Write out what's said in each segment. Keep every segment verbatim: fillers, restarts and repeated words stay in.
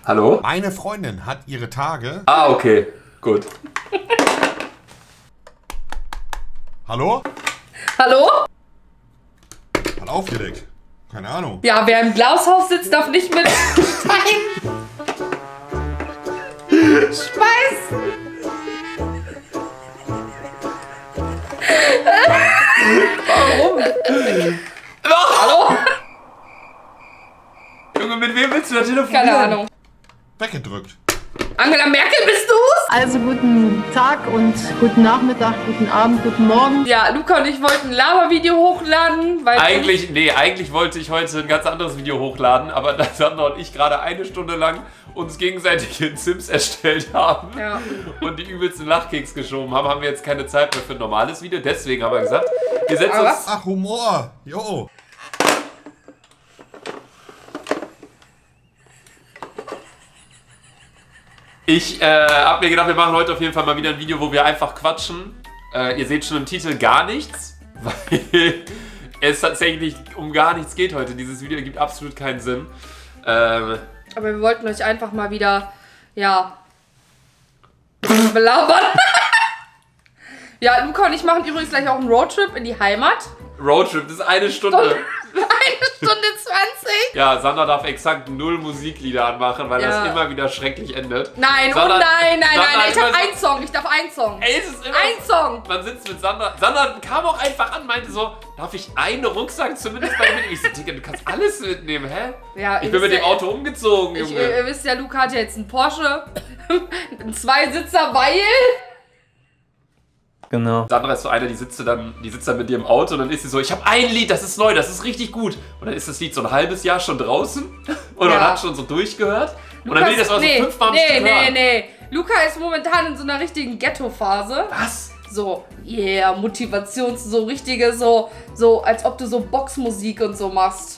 Hallo? Meine Freundin hat ihre Tage. Ah, okay. Gut. Hallo? Hallo? Hat aufgelegt. Keine Ahnung. Ja, wer im Glashaus sitzt, darf nicht mit Stein schmeißen. Warum? Hallo? Junge, mit wem willst du da telefonieren? Keine Ahnung. Weggedrückt. Angela Merkel, bist du's? Also guten Tag und guten Nachmittag, guten Abend, guten Morgen. Ja, Luca und ich wollten ein Lava-Video hochladen, weil... Eigentlich, nee, eigentlich wollte ich heute ein ganz anderes Video hochladen, aber da Sandra und ich gerade eine Stunde lang uns gegenseitig in Sims erstellt haben ja. und die übelsten Lachkicks geschoben haben, haben wir jetzt keine Zeit mehr für ein normales Video. Deswegen haben wir gesagt, wir setzen Aber uns... Ach, Humor. Jo. Ich äh, hab mir gedacht, wir machen heute auf jeden Fall mal wieder ein Video, wo wir einfach quatschen. Äh, ihr seht schon im Titel gar nichts, weil es tatsächlich um gar nichts geht heute. Dieses Video ergibt absolut keinen Sinn. Ähm, Aber wir wollten euch einfach mal wieder, ja, belabern. Ja, Luca und ich machen übrigens gleich auch einen Roadtrip in die Heimat. Roadtrip, das ist eine Stunde. Eine Stunde zwanzig. Ja, Sandra darf exakt null Musiklieder anmachen, weil Ja. das immer wieder schrecklich endet. Nein, Sandra, oh nein, nein, Sandra, nein, nein, ich weiß- darf einen Song, ich darf einen Song. Ey, es ist immer Ein Song. Man sitzt mit Sandra. Sandra kam auch einfach an, meinte so, darf ich einen Rucksack zumindest bei mir mitnehmen? Ich so, Digga, du kannst alles mitnehmen, hä? Ja, Ich ihr bin mit wisst dem ja- Auto umgezogen, Ich, Junge. ihr wisst ja, Luca hat ja jetzt einen Porsche, einen Zweisitzer, weil... Genau. Sandra ist so eine, die sitzt dann, die sitzt dann mit dir im Auto und dann ist sie so, ich habe ein Lied, das ist neu, das ist richtig gut. Und dann ist das Lied so ein halbes Jahr schon draußen und Ja. man hat schon so durchgehört. Und dann will ich das mal nee, so fünfmal am nee, Stück nee, hören. nee. Luca ist momentan in so einer richtigen Ghetto-Phase. Was? So, yeah, Motivations, so richtige, so, so, als ob du so Boxmusik und so machst.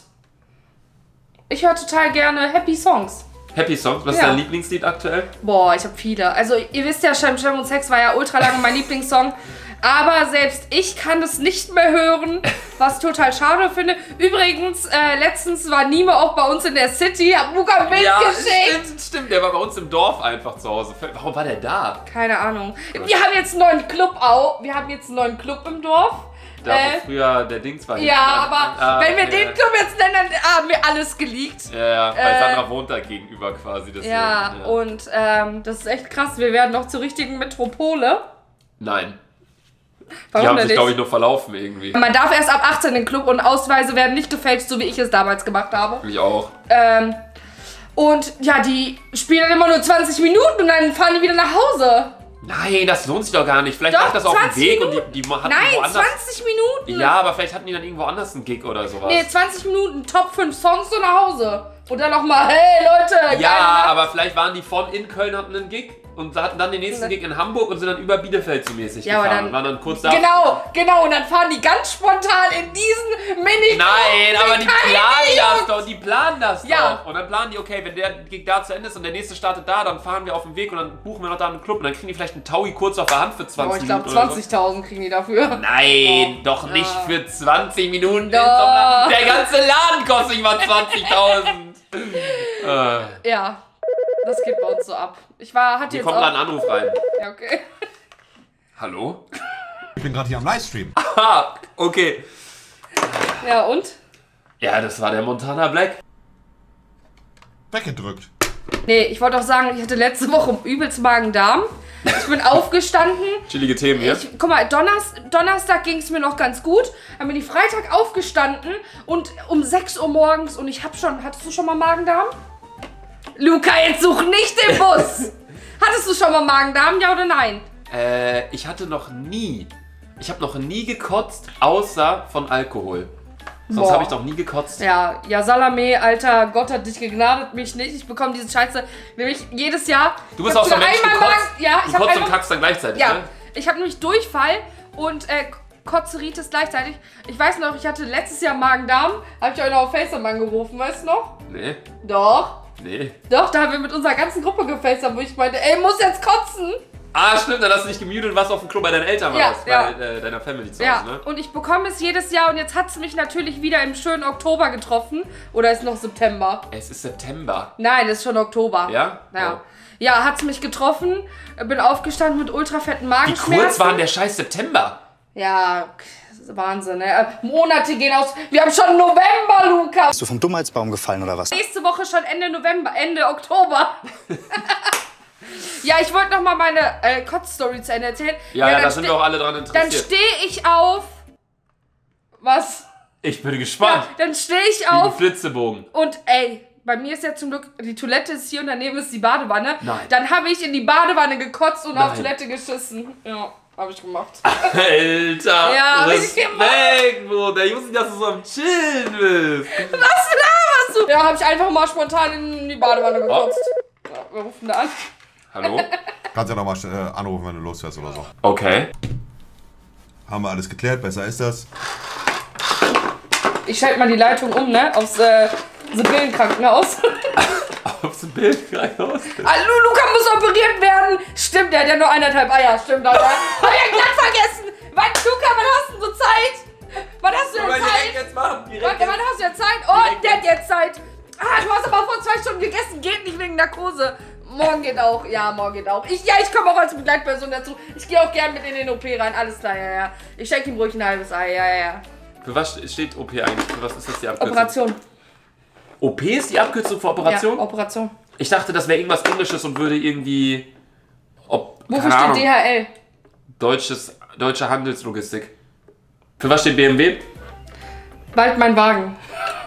Ich höre total gerne Happy Songs. Happy Songs, was Ja. ist dein Lieblingslied aktuell? Boah, ich habe viele. Also, ihr wisst ja, Schem, Schem und Sex war ja ultra lange mein Lieblingssong. Aber selbst ich kann das nicht mehr hören, was ich total schade finde. Übrigens, äh, letztens war Nime auch bei uns in der City, hab Luca ein Bild geschickt. stimmt, stimmt, der war bei uns im Dorf einfach zu Hause. Warum war der da? Keine Ahnung. Wir haben jetzt einen neuen Club auch. Wir haben jetzt einen neuen Club im Dorf. Da wo Äh, früher der Dings war. Ja, aber Ah, wenn wir okay. den Club jetzt nennen, dann haben wir alles geleakt. Ja, ja, weil Äh, Sandra wohnt da gegenüber quasi. Deswegen, Ja, und ähm, das ist echt krass. Wir werden noch zur richtigen Metropole. Nein. Die Warum haben denn sich, glaube ich, nicht? nur verlaufen irgendwie. Man darf erst ab achtzehn in den Club und Ausweise werden nicht gefälscht, so wie ich es damals gemacht habe. Ich auch. Ähm, und ja, die spielen dann immer nur zwanzig Minuten und dann fahren die wieder nach Hause. Nein, das lohnt sich doch gar nicht. Vielleicht Doch, macht das auf dem zwanzig Weg Minuten. und die, die hatten Nein, woanders. zwanzig Minuten. Ja, aber vielleicht hatten die dann irgendwo anders einen Gig oder sowas. Nee, zwanzig Minuten, Top fünf Songs so nach Hause. Und dann nochmal, hey Leute, ja, geile Nacht. aber vielleicht waren die von in Köln, hatten einen Gig und hatten dann den nächsten Gig in Hamburg und sind dann über Bielefeld so mäßig Ja, aber gefahren. dann- und waren dann kurz da. Genau, genau. Und dann fahren die ganz spontan in diesen mini Nein, aber die Keine planen das Jungs. doch, die planen das Ja. doch. Und dann planen die, okay, wenn der Gig da zu Ende ist und der nächste startet da, dann fahren wir auf den Weg und dann buchen wir noch da einen Club und dann kriegen die vielleicht einen Taui kurz auf der Hand für zwanzig Oh, ich glaube Minuten oder so. zwanzigtausend kriegen die dafür. Nein, doch Ja. nicht für zwanzig Minuten. Doch. In so einem Laden. Der ganze Laden kostet nicht mal zwanzigtausend. äh, Ja, das geht bei uns so ab. Ich war, hatte hier jetzt kommt auch... gerade ein Anruf rein. Ja, okay. Hallo? Ich bin gerade hier am Livestream. Ah, okay. Ja, und? Ja, das war der Montana Black. Weggedrückt. Nee, ich wollte auch sagen, ich hatte letzte Woche übelst Magen-Darm. Ich bin aufgestanden. Chillige Themen hier. Ich, guck mal, Donnerstag, Donnerstag ging es mir noch ganz gut. Dann bin ich Freitag aufgestanden und um sechs Uhr morgens und ich hab schon... Hattest du schon mal Magen-Darm? Luca, jetzt such nicht den Bus! Hattest du schon mal Magen-Darm, ja oder nein? Äh, ich hatte noch nie, ich habe noch nie gekotzt, außer von Alkohol. Sonst Boah. habe ich noch nie gekotzt. Ja, ja, Salame, Alter, Gott hat dich gegnadet, mich nicht. Ich bekomme diese Scheiße nämlich jedes Jahr. Du bist Ich auch hab so ein Mensch, du einmal kotzt, Magen- ja, du ich hab kotzt und einmal- kackst dann gleichzeitig, Ja, ne? ich habe nämlich Durchfall und äh, Kotzeritis gleichzeitig. Ich weiß noch, ich hatte letztes Jahr Magen-Darm, habe ich euch noch auf FaceTime angerufen, weißt du noch? Nee, Doch, nee. doch, da haben wir mit unserer ganzen Gruppe gefacetimed, wo ich meinte, ey, muss jetzt kotzen. Ah, stimmt, dann hast du dich gemutet und warst auf dem Klo bei deinen Eltern Ja, warst, ja. bei äh, deiner Family zu Ja, Hause, ne? und ich bekomme es jedes Jahr und jetzt hat es mich natürlich wieder im schönen Oktober getroffen. Oder ist noch September? Es ist September. Nein, ist schon Oktober. Ja? Ja, Oh. ja hat es mich getroffen. Bin aufgestanden mit ultra fetten Wie Magenschmerzen. kurz war denn der scheiß September? Ja, das ist Wahnsinn, ne? Monate gehen aus. Wir haben schon November, Luca. Bist du vom Dummheitsbaum gefallen oder was? Nächste Woche schon Ende November, Ende Oktober. Ja, ich wollte noch mal meine äh, Kotz-Story zu Ende erzählen. Ja, ja, dann da sind ste- wir auch alle dran Dann interessiert. stehe ich auf. Was? Ich bin gespannt. Dann stehe ich Wie ein auf Flitzebogen. und ey, bei mir ist ja zum Glück, die Toilette ist hier und daneben ist die Badewanne. Nein. Dann habe ich in die Badewanne gekotzt und Nein. auf Toilette geschissen. Ja, habe ich gemacht. Alter, Ja, hab ich Respekt, Bruder. Ich wusste nicht, dass du so am Chillen bist. Was laberst du? Ja, habe ich einfach mal spontan in die Badewanne gekotzt. Ja, wir rufen da an. Hallo? Kannst ja nochmal äh, anrufen, wenn du losfährst oder so. Okay. Haben wir alles geklärt, besser ist das. Ich schalte mal die Leitung um, ne? Aufs äh, Sibyllenkrankenhaus. Aufs Bild raus. Hallo, Luca muss operiert werden. Stimmt, der hat ja nur eineinhalb Eier. Stimmt, Alter. Hab ich ja glatt vergessen. Wann, Luca, wann hast du so Zeit? Wann hast du denn Wollen wir direkt Zeit? jetzt machen? Wann, Direkt wann jetzt. hast du jetzt Zeit? Oh, Direkt der hat jetzt Zeit. Ah, du hast aber vor zwei Stunden gegessen. Geht nicht wegen Narkose. Morgen geht auch. Ja, morgen geht auch. Ich, ja, ich komme auch als Begleitperson dazu. Ich gehe auch gern mit in den O P rein. Alles klar, ja, ja. Ich schenke ihm ruhig ein halbes Ei. Ja, ja, ja. Für was steht O P eigentlich? Für was ist das die Abkürzung? Operation. O P ist die Abkürzung für Operation? Ja, Operation. Ich dachte, das wäre irgendwas Englisches und würde irgendwie... Ob, Wofür keine steht Ahnung, D H L? Deutsches, deutsche Handelslogistik. Für was steht B M W? Bald mein Wagen.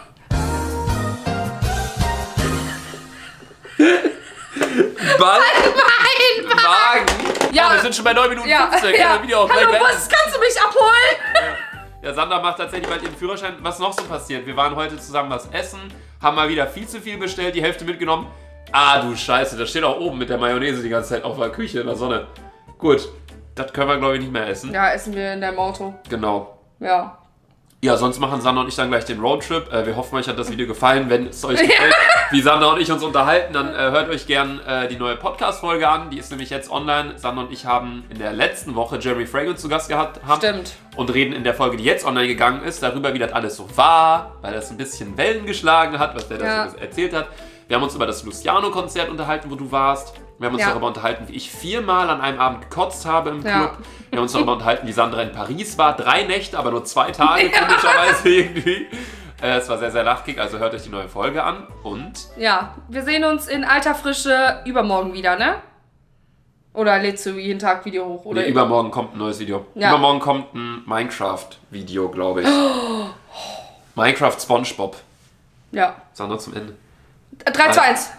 Bald Mein Wagen. Ja. Oh, wir sind schon bei neun Minuten Ja, fünfzehn. ja. Können wir Video auch gleich Hallo, beenden. Bus, kannst du mich abholen? Ja, Sandra macht tatsächlich bald ihren Führerschein. Was noch so passiert? Wir waren heute zusammen was essen, haben mal wieder viel zu viel bestellt, die Hälfte mitgenommen. Ah, du Scheiße, das steht auch oben mit der Mayonnaise die ganze Zeit auf der Küche in der Sonne. Gut, das können wir, glaube ich, nicht mehr essen. Ja, essen wir in deinem Auto. Genau. Ja. Ja, sonst machen Sandra und ich dann gleich den Roadtrip. Äh, wir hoffen, euch hat das Video gefallen. Wenn es euch gefällt, wie Sandra und ich uns unterhalten, dann äh, hört euch gern äh, die neue Podcast-Folge an. Die ist nämlich jetzt online. Sandra und ich haben in der letzten Woche Jeremy Fragrance zu Gast gehabt. Haben Stimmt. Und reden in der Folge, die jetzt online gegangen ist, darüber, wie das alles so war, weil das ein bisschen Wellen geschlagen hat, was der Ja. da so erzählt hat. Wir haben uns über das Luciano-Konzert unterhalten, wo du warst. Wir haben uns Ja. darüber unterhalten, wie ich viermal an einem Abend gekotzt habe im Club. Ja. Wir haben uns darüber unterhalten, wie Sandra in Paris war. Drei Nächte, aber nur zwei Tage, komischerweise irgendwie. Äh, es war sehr, sehr lachkick, also hört euch die neue Folge an. Und Ja, wir sehen uns in alter Frische übermorgen wieder, ne? Oder lädst du jeden Tag Video hoch? Oder nee, übermorgen kommt ein neues Video. Ja. Übermorgen kommt ein Minecraft-Video, glaube ich. Minecraft SpongeBob. Ja. Sandra zum Ende. drei, zwei, eins.